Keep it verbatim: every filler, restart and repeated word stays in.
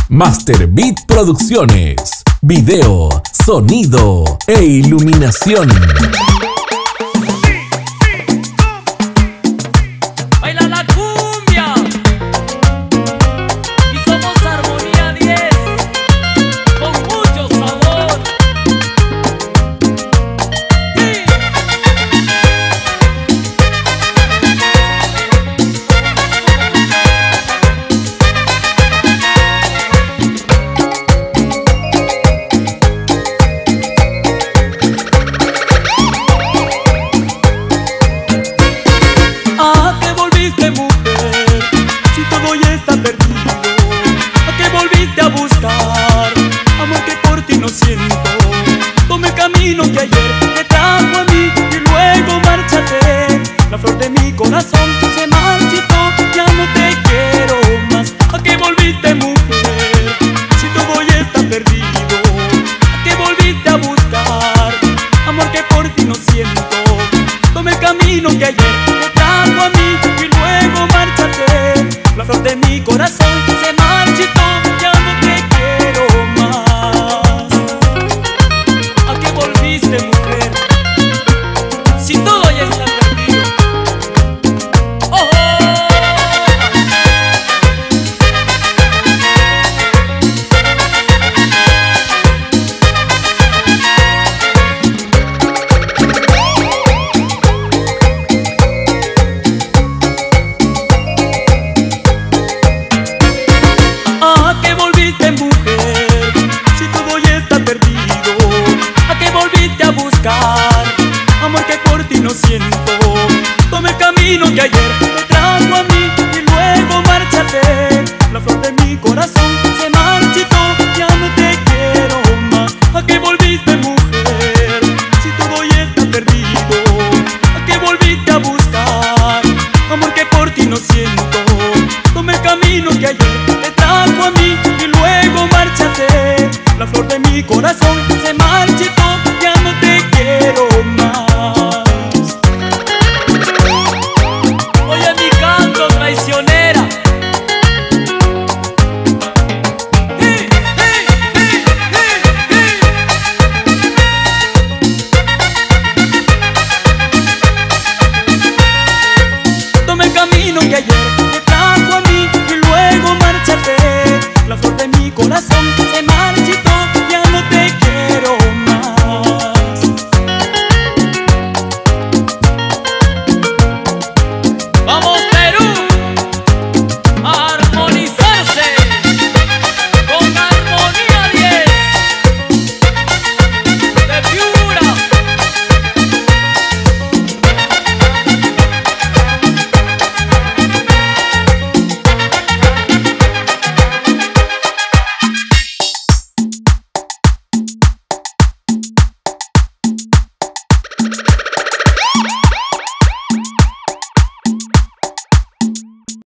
Master Beat Producciones. Video, sonido e iluminación. Baila la cumbia y somos Armonía diez con mucho sabor. Sí. ¿A qué volviste, mujer? Si todo ya está perdido. ¿A qué volviste a buscar? Amor que por ti no siento. Toma el camino que ayer te trajo a mí y luego márchate. La flor de mi corazón se marchitó, ya no te quiero más. ¿A qué volviste, mujer? Si todo ya está perdido. ¿A qué volviste a buscar? Amor que por ti no siento. Toma el camino que ayer te trajo a mí y luego márchate. La flor de mi corazón se marchitó, ya no te quiero más. ¿A qué volviste, mujer? Si todo ya está perdido. ¡Oh! ¿A qué volviste, mujer? Si todo ya está perdido. ¿A qué volviste a buscar? Amor que por ti no siento. Toma el camino que ayer te trajo a mí y luego márchate. La flor de mi corazón se marchitó, ya no te quiero más. ¿A qué volviste, mujer? Si todo ya está perdido. ¿A qué volviste a buscar? Amor que por ti no siento. Toma el camino